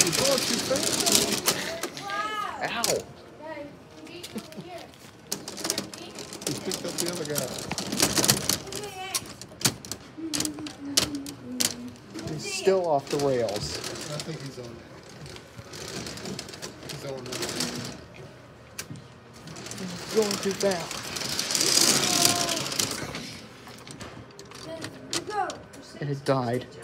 You're going too fast. Ow! He picked up the other guy. He's still off the rails. I think he's on it. He's on it. He's going too fast. And it died.